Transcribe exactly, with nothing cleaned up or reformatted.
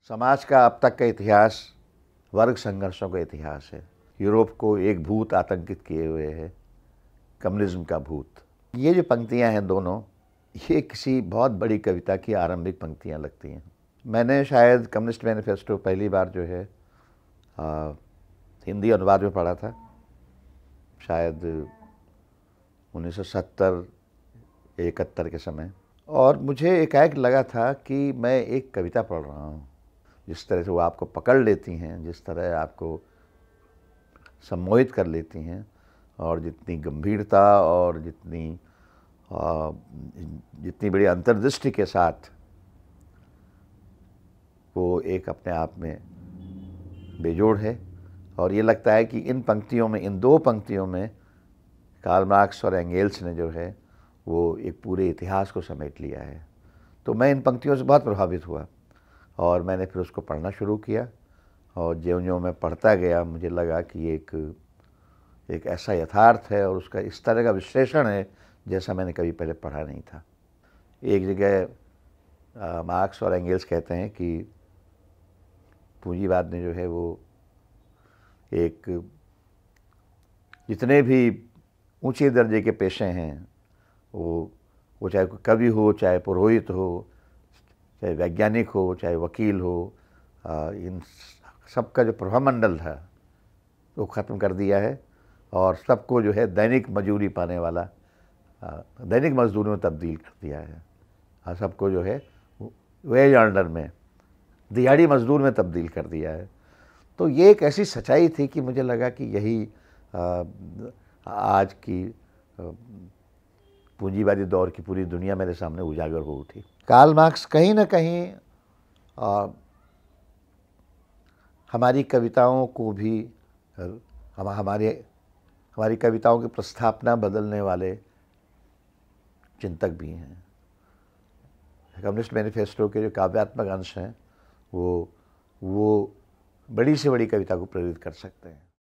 समाज का अब तक का इतिहास वर्ग संघर्षों का इतिहास है। यूरोप को एक भूत आतंकित किए हुए है, कम्युनिज्म का भूत। ये जो पंक्तियां हैं दोनों, ये किसी बहुत बड़ी कविता की आरंभिक पंक्तियां लगती हैं। मैंने शायद कम्युनिस्ट मैनिफेस्टो पहली बार जो है आ, हिंदी अनुवाद में पढ़ा था, शायद उन्नीस सौ सत्तर इकहत्तर के समय, और मुझे एकाएक लगा था कि मैं एक कविता पढ़ रहा हूँ। जिस तरह से वो आपको पकड़ लेती हैं, जिस तरह आपको सम्मोहित कर लेती हैं, और जितनी गंभीरता और जितनी आ, जितनी बड़ी अंतर्दृष्टि के साथ वो एक अपने आप में बेजोड़ है। और ये लगता है कि इन पंक्तियों में, इन दो पंक्तियों में कार्ल मार्क्स और एंगेल्स ने जो है वो एक पूरे इतिहास को समेट लिया है। तो मैं इन पंक्तियों से बहुत प्रभावित हुआ और मैंने फिर उसको पढ़ना शुरू किया, और ज्यों-ज्यों मैं पढ़ता गया मुझे लगा कि एक एक ऐसा यथार्थ है और उसका इस तरह का विश्लेषण है जैसा मैंने कभी पहले पढ़ा नहीं था। एक जगह मार्क्स और एंगेल्स कहते हैं कि पूंजीवाद ने जो है वो एक जितने भी ऊंचे दर्जे के पेशे हैं, वो वो चाहे कवि हो, चाहे पुरोहित हो, चाहे वैज्ञानिक हो, चाहे वकील हो, इन सब का जो प्रभामंडल था वो ख़त्म कर दिया है और सबको जो है दैनिक मजदूरी पाने वाला दैनिक मजदूर में तब्दील कर दिया है। और सबको जो है वेज अर्नर में, दिहाड़ी मजदूर में तब्दील कर दिया है। तो ये एक ऐसी सच्चाई थी कि मुझे लगा कि यही आज की पूंजीवादी दौर की पूरी दुनिया मेरे सामने उजागर हो उठी। कार्ल मार्क्स कहीं ना कहीं आ, हमारी कविताओं को भी हम हमारे हमारी कविताओं की प्रस्थापना बदलने वाले चिंतक भी हैं। कम्युनिस्ट मैनिफेस्टो के जो काव्यात्मक अंश हैं वो वो बड़ी से बड़ी कविता को प्रेरित कर सकते हैं।